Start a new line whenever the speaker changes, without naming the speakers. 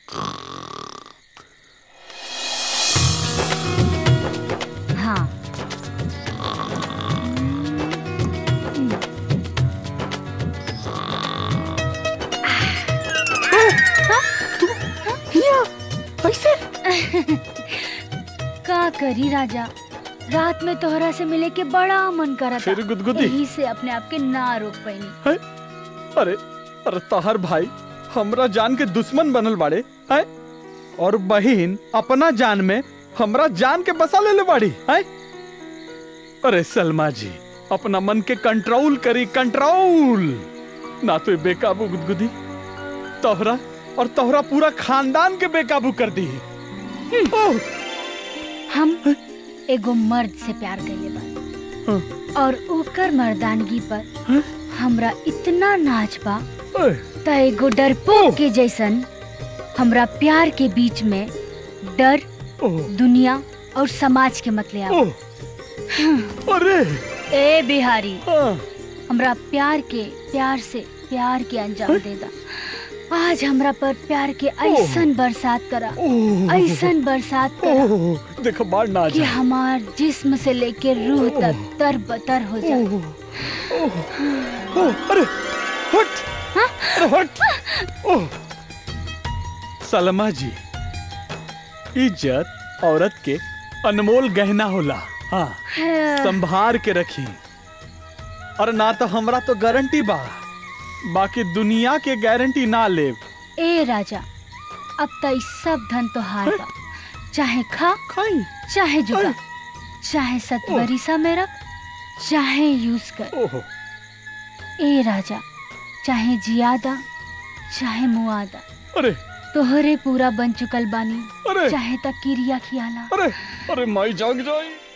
हाँ।
ऐसे
का करी राजा, रात में तोहरा से मिले के बड़ा मन करा था,
फिर गुदगुदी?
यही से अपने आप के ना रोक पाई।
अरे अरे तहर भाई हमरा जान के दुश्मन बनल बाड़े है, और बहन अपना जान में हमरा जान के बसा ले बाड़ी है। अरे सलमा जी अपना मन के कंट्रोल करी, कंट्रोल ना तो बेकाबू गुदगुदी तोहरा और तोहरा पूरा खानदान के बेकाबू कर दी।
हम एगो मर्द से प्यार कइले बा और ओकर मर्दानगी पर हमरा इतना नाच बा त एगो डरपोक के जैसन हमरा प्यार के बीच में डर, दुनिया और समाज के मत ले आओ।
अरे
ए बिहारी, हमरा प्यार से प्यार के अंजाम दे दा। आज हमरा पर प्यार के ऐसन बरसात करा, ऐसन बरसात करा
देखो बाढ़ ना
कि हमार जिस्म से लेके रूह तक तर-बतर हो जाए।
अरे हट, अरे हट। सलमा जी इज्जत औरत के अनमोल गहना होला, हाँ संभार के रखी। और ना तो हमरा तो गारंटी बा, बाकी दुनिया के गारंटी ना ले।
ए राजा अब तो सब धन तो हार बा, चाहे खा
खाई,
चाहे जुगा, चाहे सतवरिसा में रख, चाहे यूज कर। ए राजा चाहे जियादा चाहे मुआदा,
अरे
तोहरे पूरा बन चुकल बानी,
अरे
चाहे तक किरिया खियाला।
अरे अरे माई जाग जाई।